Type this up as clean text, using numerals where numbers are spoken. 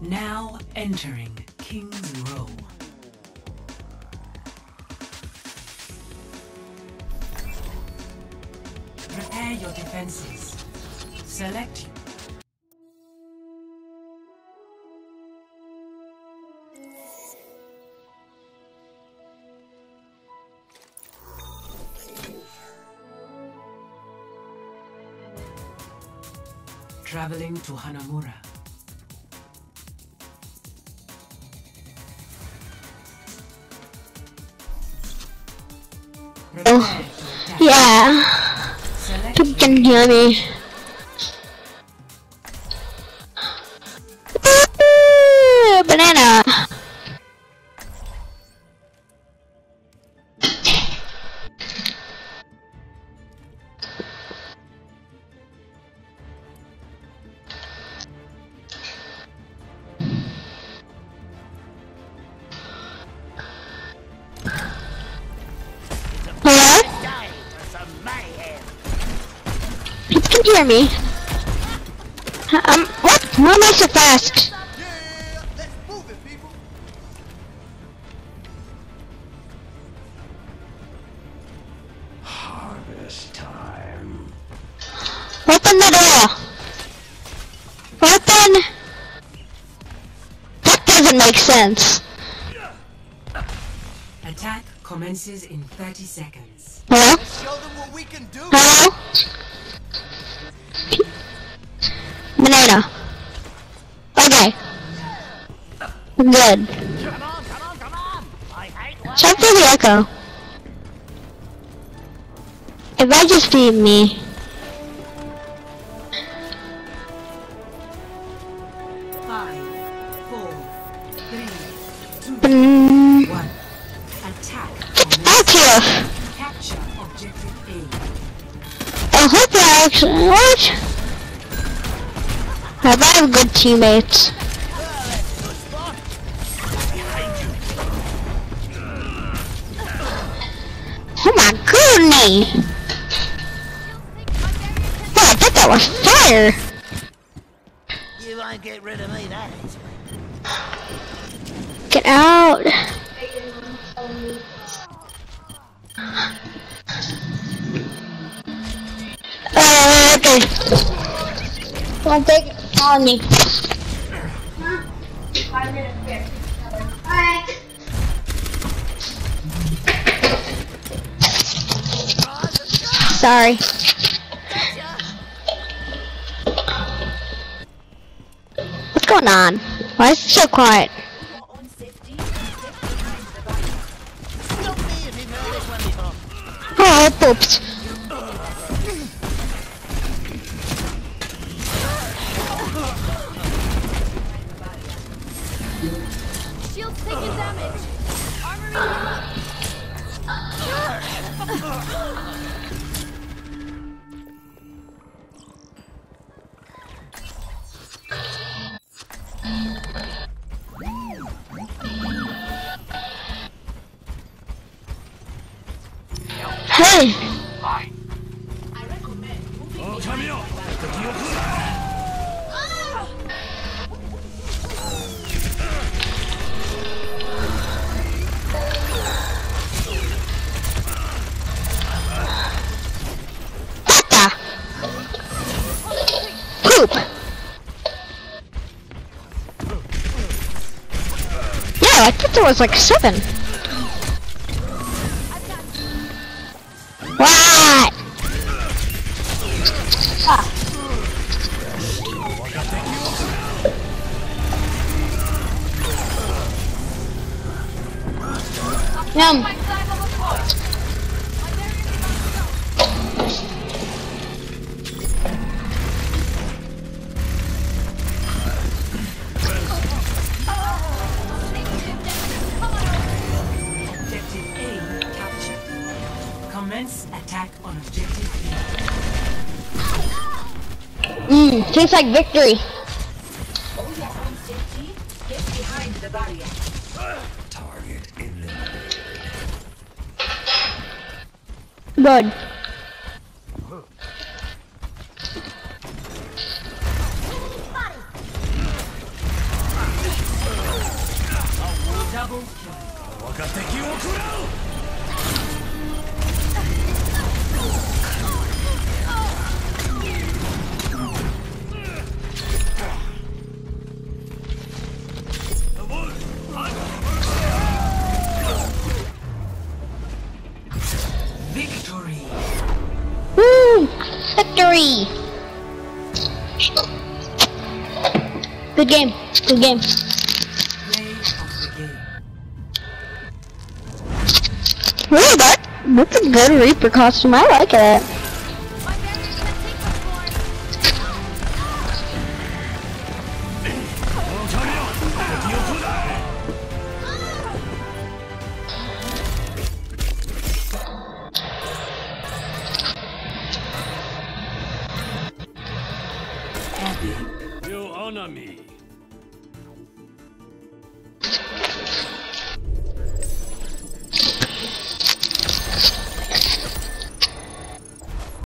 Now entering King's Row. Prepare your defenses. Select you. Traveling to Hanamura. Oh, yeah. You can hear me. Banana. You can hear me. What? Why am I so fast? Yeah, let's move it, people. Harvest time. Open the door. Open. That doesn't make sense. Attack commences in 30 seconds. Hello? Let's show them what we can do. Hello? Banana. Okay. Good. Come on, come on, come on! I hate one. Check for the echo. It might just be me. Five, four, three, two, Mm, one. Attack out here. Capture objective A. I hope I actually what? I have good teammates. Oh my goodness! Oh, I thought that was fire! You won't get rid of me that easily. Get out! Okay. Don't take it on me. 5 minutes here. Alright. Sorry. What's going on? Why is it so quiet? Stop me if you've heard this one before. Oh, I pooped. Shield's taking damage. Armory. Hey! What the? Poop! Yeah, I thought there was like 7. What? Yum. Objective A captured. Commence attack on objective Tastes like victory. Get behind the barrier. Target eliminated. Good. Double kill. 我が敵を食らう Victory. Woo! Victory! Good game. Good game. Play of the game. Really, that's a good Reaper costume. I like it. My barrier's gonna take us for it. チャンピオン敵を食らえ Epic. You honor me.